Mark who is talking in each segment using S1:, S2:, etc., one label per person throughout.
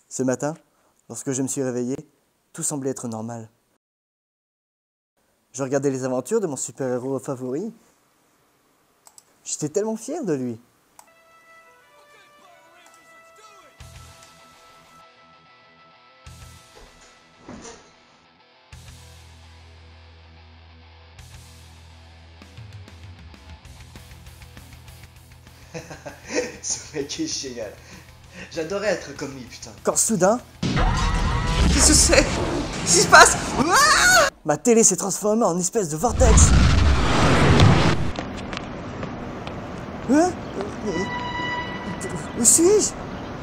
S1: Ce matin, lorsque je me suis réveillé, tout semblait être normal. Je regardais les aventures de mon super-héros favori. J'étais tellement fier de lui.
S2: Ce mec est génial. J'adorais être comme lui, putain.
S1: Quand soudain,
S2: Qu'est-ce que c'est? Qu'est-ce qui se passe?
S1: ma télé s'est transformée en espèce de vortex. Hein? Où suis-je?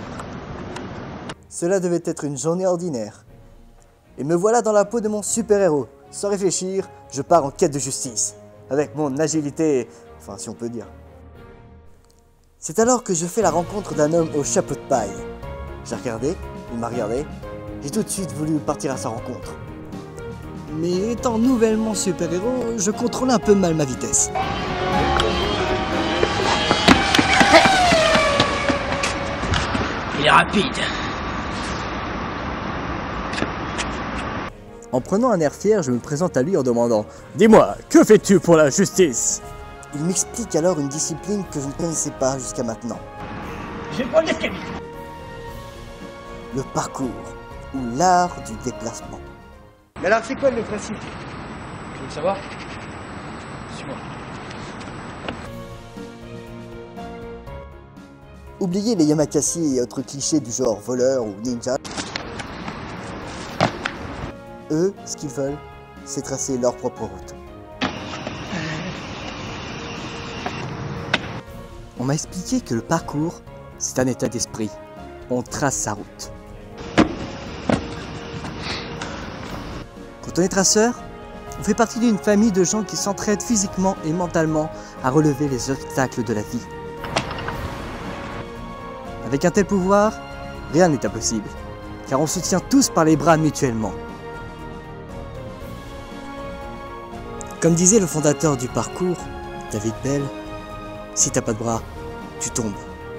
S1: Cela devait être une journée ordinaire. Et me voilà dans la peau de mon super-héros. Sans réfléchir, je pars en quête de justice. Avec mon agilité, enfin si on peut dire. C'est alors que je fais la rencontre d'un homme au chapeau de paille. J'ai regardé, il m'a regardé, j'ai tout de suite voulu partir à sa rencontre. Mais étant nouvellement super-héros, je contrôle un peu mal ma vitesse.
S3: Il est rapide.
S1: En prenant un air fier, je me présente à lui en demandant « Dis-moi, que fais-tu pour la justice ?» Il m'explique alors une discipline que je ne connaissais pas jusqu'à maintenant.
S3: Je vais prendre l'escalier.
S1: Le parcours, ou l'art du déplacement.
S2: Mais alors, c'est quoi le principe?
S3: Tu veux le savoir? Suis-moi.
S1: Oubliez les yamakasi et autres clichés du genre voleur ou ninja. Eux, ce qu'ils veulent, c'est tracer leur propre route. On m'a expliqué que le parcours, c'est un état d'esprit. On trace sa route. Quand on est traceur, on fait partie d'une famille de gens qui s'entraident physiquement et mentalement à relever les obstacles de la vie. Avec un tel pouvoir, rien n'est impossible, car on se tient tous par les bras mutuellement. Comme disait le fondateur du parcours, David Bell, si t'as pas de bras, tu tombes.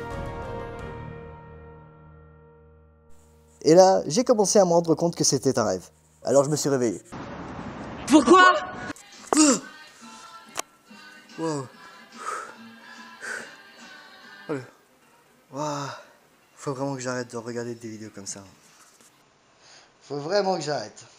S1: Et là, j'ai commencé à me rendre compte que c'était un rêve. Alors je me suis réveillé.
S3: Pourquoi?
S1: Wow. Wow. Faut vraiment que j'arrête de regarder des vidéos comme ça. Faut vraiment que j'arrête.